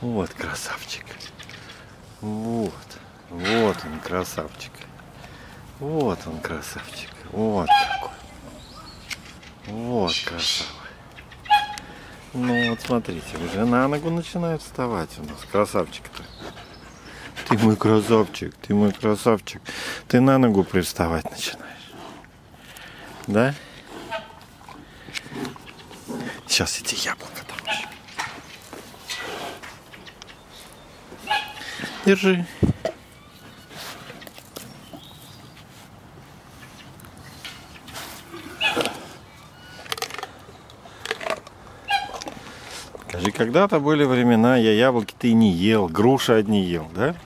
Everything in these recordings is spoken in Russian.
Вот красавчик. Вот. Вот он, красавчик. Вот он, красавчик. Вот какой. Вот красава. Ну вот смотрите, уже на ногу начинают вставать у нас. Красавчик-то. Ты мой красавчик, ты мой красавчик. Ты на ногу привставать начинаешь. Да? Сейчас эти яблоко там еще. Держи. Скажи, когда-то были времена, я яблоки-то и не ел, груши одни ел, да?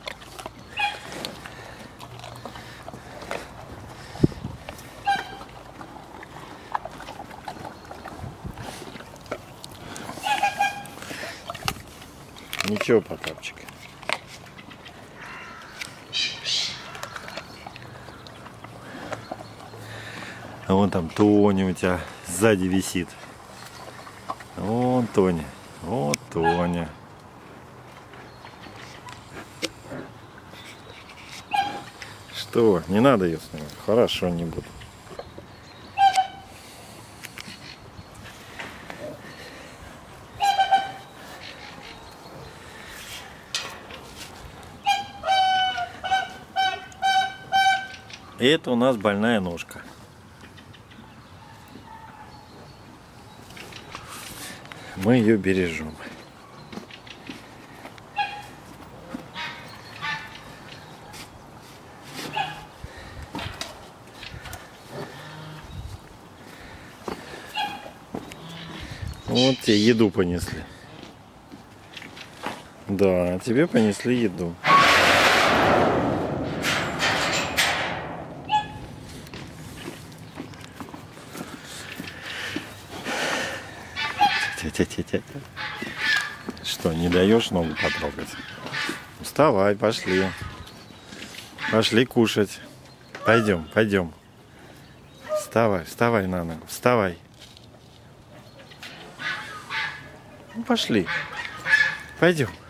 Ничего, Потапчик. А вон там Тоня у тебя сзади висит. Вон Тоня. Вот Тоня. Что? Не надо ее снимать? Хорошо, не буду. И это у нас больная ножка. Мы ее бережем. Вот тебе еду понесли. Да, тебе понесли еду. Что, не даешь ногу потрогать? Вставай, пошли. Пошли кушать. Пойдем, пойдем. Вставай, вставай на ногу, вставай. Ну, пошли. Пойдем.